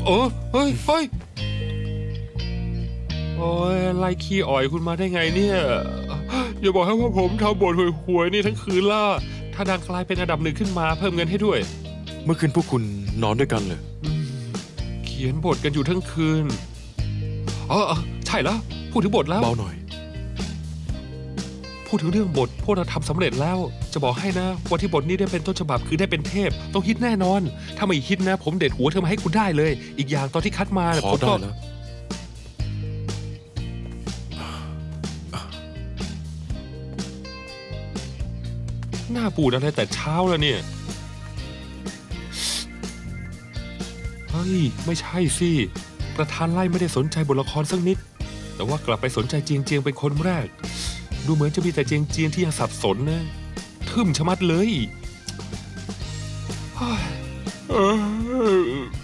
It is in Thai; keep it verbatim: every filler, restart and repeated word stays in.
อ้เฮ้ยเฮ้ยโอ้ยไล่ขี้อ่อยคุณมาได้ไงเนี่ยอย่าบอกให้ว่าผมทำบทหวยๆนี่ทั้งคืนล่ะถ้าดังกลายเป็นอันดับหนึ่งขึ้นมาเพิ่มเงินให้ด้วยเมื่อคืนพวกคุณนอนด้วยกันเลยเขียนบทกันอยู่ทั้งคืนอ๋อใช่แล้วพูดถึงบทแล้วเบาหน่อยพูดถึงเรื่องบทพวกเราทำสำเร็จแล้วจะบอกให้นะวันที่บทนี้ได้เป็นต้นฉบับคือได้เป็นเทพต้องฮิตแน่นอนถ้าไม่ฮิตนะผมเด็ดหัวเธอมาให้คุณได้เลยอีกอย่างตอนที่คัดมาพอได้แล้วหน้าปูดอะไรแต่เช้าแล้วเนี่ยเฮ้ยไม่ใช่สิประธานไล่ไม่ได้สนใจบทละครสักนิดแต่ว่ากลับไปสนใจเจียงเจียงเป็นคนแรกดูเหมือนจะมีแต่เจียงเจียงที่ยังสับสนนะทึ่มชะมัดเลย